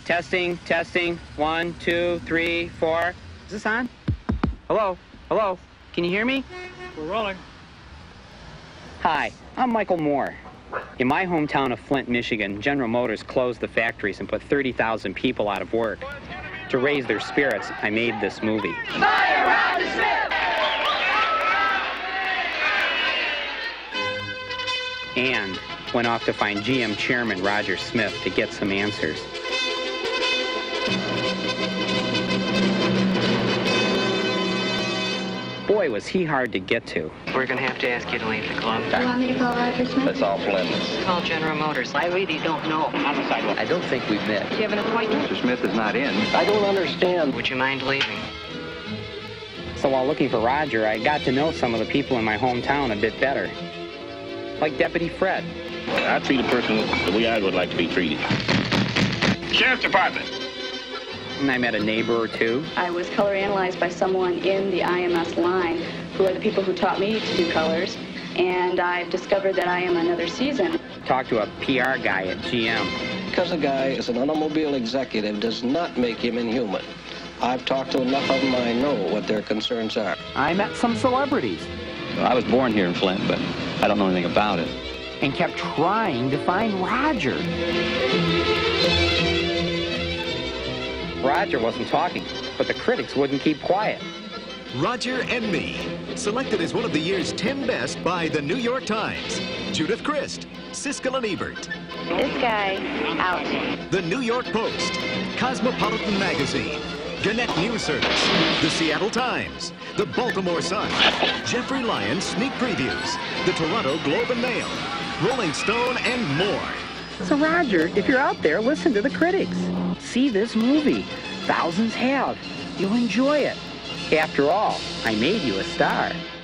Testing, testing. 1, 2, 3, 4. Is this on? Hello? Hello? Can you hear me? We're rolling. Hi, I'm Michael Moore. In my hometown of Flint, Michigan, General Motors closed the factories and put 30,000 people out of work. To raise their spirits, I made this movie. Fire Roger Smith! And went off to find GM Chairman Roger Smith to get some answers. Boy, was he hard to get to. We're going to have to ask you to leave the club. You want me to call Roger Smith? That's all Flint. Call General Motors. I really don't know. On the sidewalk. I don't think we've met. Do you have an appointment? Mr. Smith is not in. I don't understand. Would you mind leaving? So while looking for Roger, I got to know some of the people in my hometown a bit better. Like Deputy Fred. I treat a person the way I would like to be treated. Sheriff's Department. And I met a neighbor or two. I was color analyzed by someone in the IMS line, who are the people who taught me to do colors, and I've discovered that I am another season. Talked to a PR guy at GM. Because a guy is an automobile executive does not make him inhuman. I've talked to enough of them, I know what their concerns are. I met some celebrities. I was born here in Flint, but I don't know anything about it. And kept trying to find Roger. Roger wasn't talking, but the critics wouldn't keep quiet. Roger and Me, selected as one of the year's 10 best by the New York Times. Judith Crist, Siskel and Ebert. This guy, out. The New York Post, Cosmopolitan Magazine, Gannett News Service, the Seattle Times, the Baltimore Sun, Jeffrey Lyons Sneak Previews, the Toronto Globe and Mail, Rolling Stone, and more. So Roger, if you're out there, listen to the critics. See this movie. Thousands have. You'll enjoy it. After all, I made you a star.